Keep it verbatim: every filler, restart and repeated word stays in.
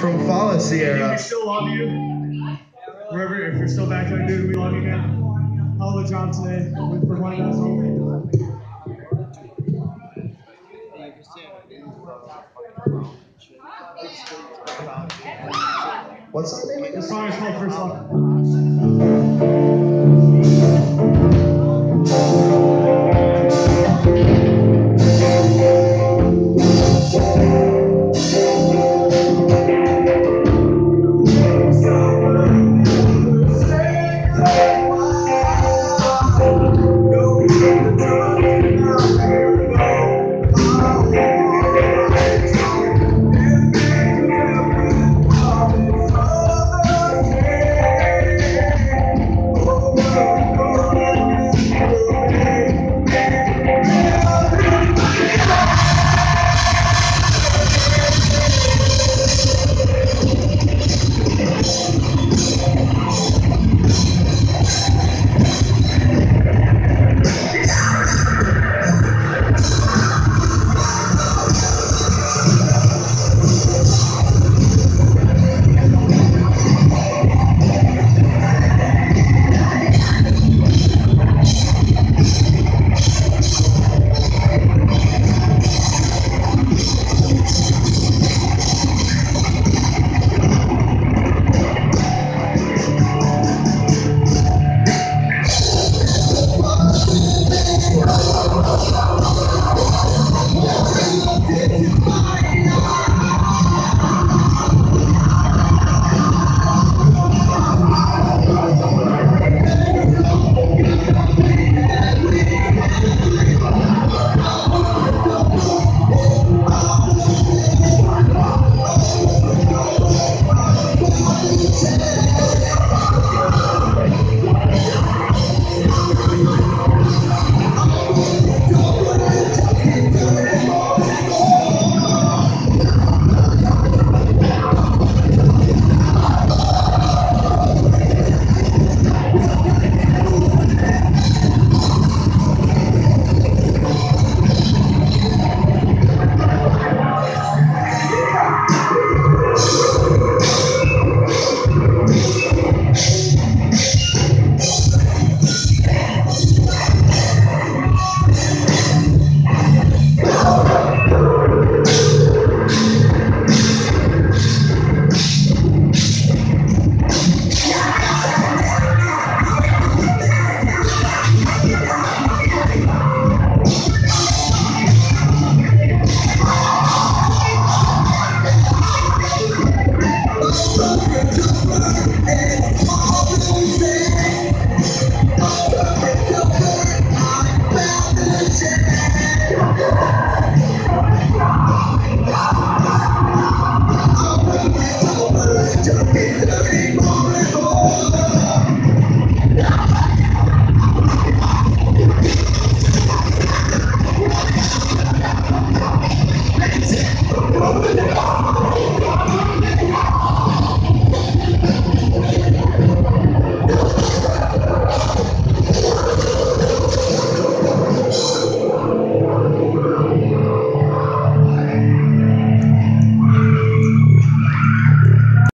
from Fala Sierra. We still love you. Wherever, if you're still back there, dude, we love you, man. Hell of a job today with providing us home. What's the name of This this? song is called First Love.